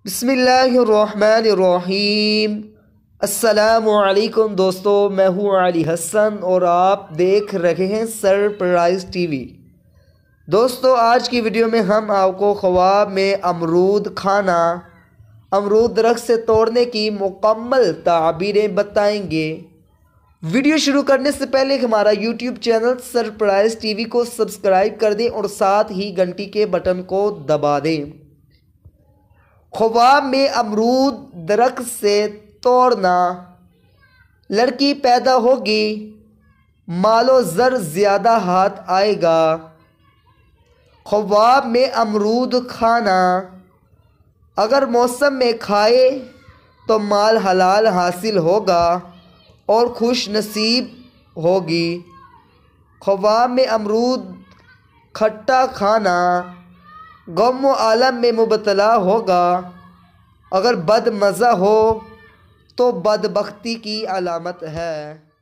बिस्मिल्लाहिर्रहमानिर्रहीम। अस्सलामुअलैकुम दोस्तों, मैं हूँ अली हसन और आप देख रहे हैं सरप्राइज़ टीवी। दोस्तों, आज की वीडियो में हम आपको ख्वाब में अमरूद खाना, अमरूद दरख्त से तोड़ने की मुकम्मल ताबीरें बताएंगे। वीडियो शुरू करने से पहले हमारा यूट्यूब चैनल सरप्राइज़ टीवी को सब्सक्राइब कर दें और साथ ही घंटी के बटन को दबा दें। ख्वाब में अमरूद दरख्त से तोड़ना। लड़की पैदा होगी, मालो ज़र ज़्यादा हाथ आएगा। ख्वाब में अमरूद खाना। अगर मौसम में खाए तो माल हलाल हासिल होगा और खुश नसीब होगी। ख्वाब में अमरूद खट्टा खाना। गम व आलम में मुबतला होगा। अगर बदमज़ा हो तो बदबख्ती की अलामत है।